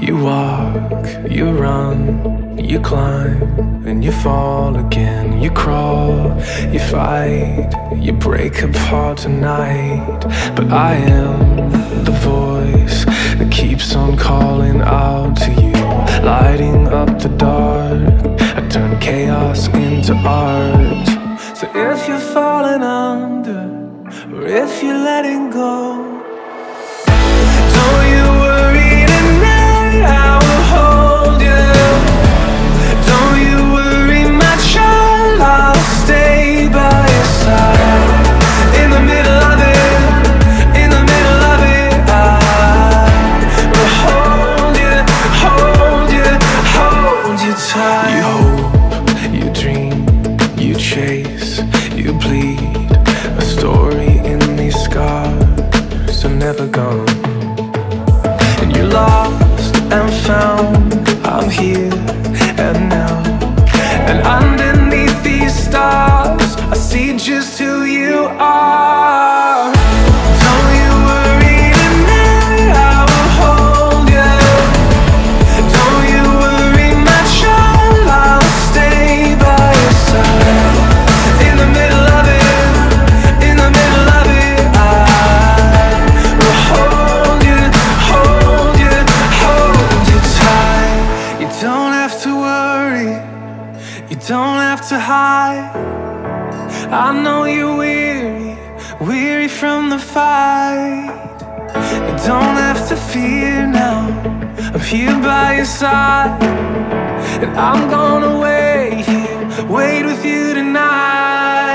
You walk, you run, you climb, and you fall again. You crawl, you fight, you break apart tonight. But I am the voice that keeps on calling out to you, lighting up the dark. I turn chaos into art. So if you're falling under, or if you're letting go, don't you worry tonight, I will hold you. Don't you worry, my child, I'll stay by your side. In the middle of it, in the middle of it, I will hold you, hold you, hold you tight. You hope, you dream, you chase, you bleed, a story in these scars are never gone. And you're lost and found, I'm here and now. And underneath these stars, I see just who you are. Don't you worry tonight, I will hold you. Don't you worry, my child, I'll stay by your side. In the middle of it, in the middle of it, I will hold you, hold you, hold you tight. You don't have to worry, you don't have to hide. I know you're weary, weary from the fight. You don't have to fear now, I'm here by your side. And I'm gonna wait here, wait with you tonight.